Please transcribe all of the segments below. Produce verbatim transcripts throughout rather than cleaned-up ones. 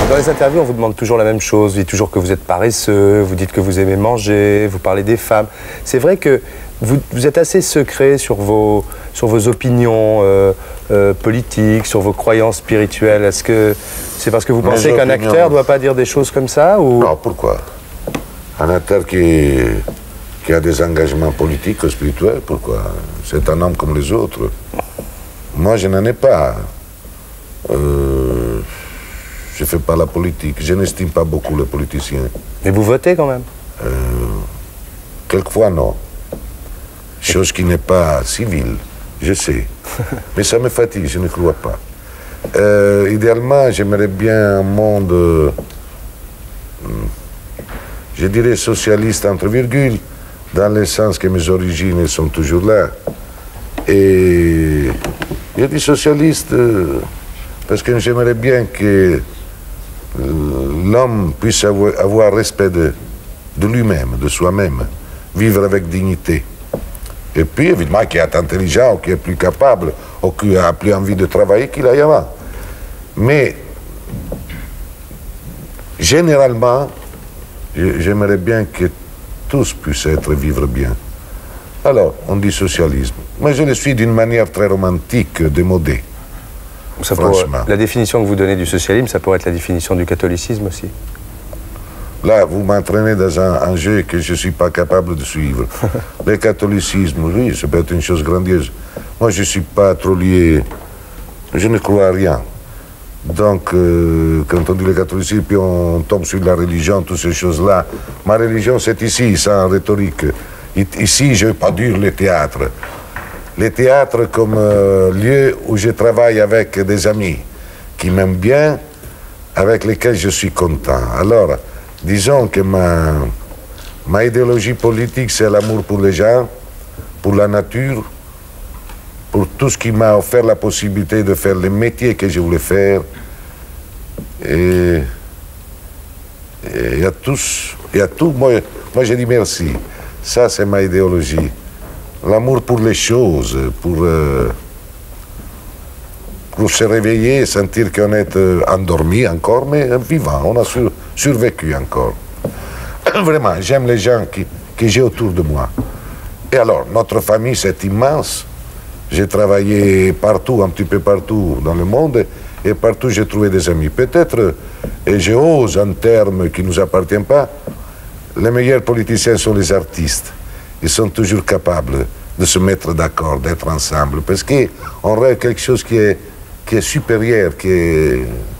Dans les interviews, on vous demande toujours la même chose. Vous dites toujours que vous êtes paresseux, vous dites que vous aimez manger, vous parlez des femmes. C'est vrai que vous, vous êtes assez secret sur vos, sur vos opinions euh, euh, politiques, sur vos croyances spirituelles. Est-ce que c'est parce que vous pensez qu'un acteur ne doit pas dire des choses comme ça ou... Non, pourquoi? Un acteur qui, qui a des engagements politiques ou spirituels, pourquoi? C'est un homme comme les autres. Moi, je n'en ai pas. Euh, je ne fais pas la politique. Je n'estime pas beaucoup les politiciens. Mais vous votez quand même? euh, Quelquefois, non. Chose qui n'est pas civile, je sais. Mais ça me fatigue, je ne crois pas. Euh, idéalement, j'aimerais bien un monde, euh, je dirais socialiste entre virgules, dans le sens que mes origines sont toujours là. Et je dis socialiste euh, parce que j'aimerais bien que l'homme puisse avoir, avoir respect de, de lui-même, de soi-même, vivre avec dignité. Et puis, évidemment, qui est intelligent, ou qui est plus capable, ou qui a plus envie de travailler qu'il aille avant. Mais, généralement, j'aimerais bien que tous puissent être vivre bien. Alors, on dit socialisme. Mais je le suis d'une manière très romantique, démodée. Ça franchement. La définition que vous donnez du socialisme, ça pourrait être la définition du catholicisme aussi. Là, vous m'entraînez dans un, un jeu que je ne suis pas capable de suivre. Le catholicisme, oui, ça peut être une chose grandiose. Moi, je ne suis pas trop lié, je ne crois à rien. Donc, euh, quand on dit le catholicisme, puis on tombe sur la religion, toutes ces choses-là. Ma religion, c'est ici, sans rhétorique. Ici, je ne vais pas dire le théâtre. Le théâtre comme euh, lieu où je travaille avec des amis qui m'aiment bien, avec lesquels je suis content. Alors, disons que ma, ma idéologie politique, c'est l'amour pour les gens, pour la nature, pour tout ce qui m'a offert la possibilité de faire le métier que je voulais faire. Et, et à tous, et à tout, moi, moi je dis merci. Ça, c'est ma idéologie. L'amour pour les choses, pour, euh, pour se réveiller, sentir qu'on est euh, endormi encore, mais vivant, on a sur, survécu encore. Vraiment, j'aime les gens qui, que j'ai autour de moi. Et alors, notre famille, c'est immense. J'ai travaillé partout, un petit peu partout dans le monde, et partout j'ai trouvé des amis. Peut-être, et j'ose un terme qui ne nous appartient pas, les meilleurs politiciens sont les artistes. Ils sont toujours capables de se mettre d'accord, d'être ensemble, parce qu'on rêve quelque chose qui est, qui est supérieur, qui est,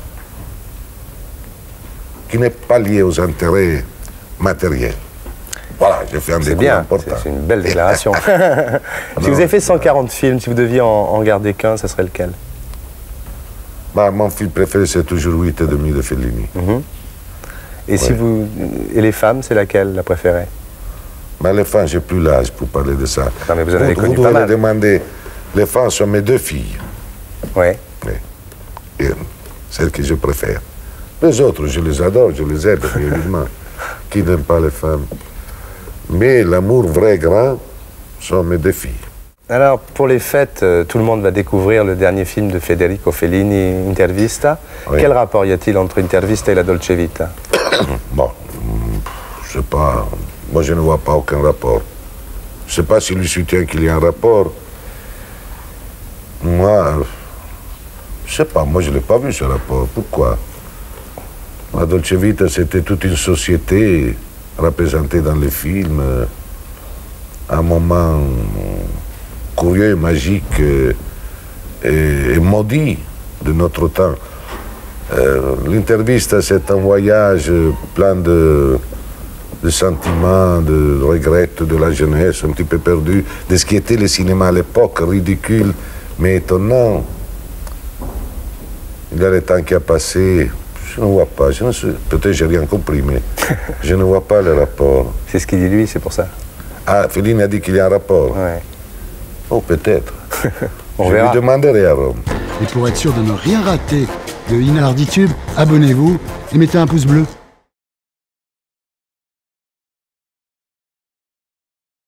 qui n'est pas lié aux intérêts matériels. Voilà, j'ai fait un décours important. C'est une belle déclaration. Si vous avez fait cent quarante films, si vous deviez en, en garder qu'un, ça serait lequel? Bah, mon film préféré, c'est toujours huit et demi de Fellini. Mm-hmm. Et, ouais. si vous, et les femmes, c'est laquelle, la préférée? Mais les femmes, j'ai plus l'âge pour parler de ça. Non, mais vous en avez vous, connu vous pas mal. demander, les femmes sont mes deux filles. Oui. Ouais. Et celles que je préfère. Les autres, je les adore, je les aime, évidemment. Qui n'aime pas les femmes? Mais l'amour vrai grand sont mes deux filles. Alors, pour les fêtes, euh, tout le monde va découvrir le dernier film de Federico Fellini, Intervista. Oui. Quel rapport y a-t-il entre Intervista et la Dolce Vita? Bon, je sais pas. Moi, je ne vois pas aucun rapport. Je ne sais pas s'il lui soutient qu'il y a un rapport. Moi, je ne sais pas. Moi, je ne l'ai pas vu, ce rapport. Pourquoi? La Dolce Vita, c'était toute une société représentée dans les films. Un moment curieux, magique et, et maudit de notre temps. Euh, L'intervista, c'est un voyage plein de... de sentiments, de regrets de la jeunesse, un petit peu perdu, de ce qui était le cinéma à l'époque, ridicule, mais étonnant. Il y a le temps qui a passé, je ne vois pas, je ne sais, peut-être j'ai rien compris, mais je ne vois pas le rapport. C'est ce qu'il dit lui, c'est pour ça. Ah, Fellini a dit qu'il y a un rapport. Ouais. Oh, peut-être. On je verra. lui demanderai à Rome. Et pour être sûr de ne rien rater de Inarditube, abonnez-vous et mettez un pouce bleu.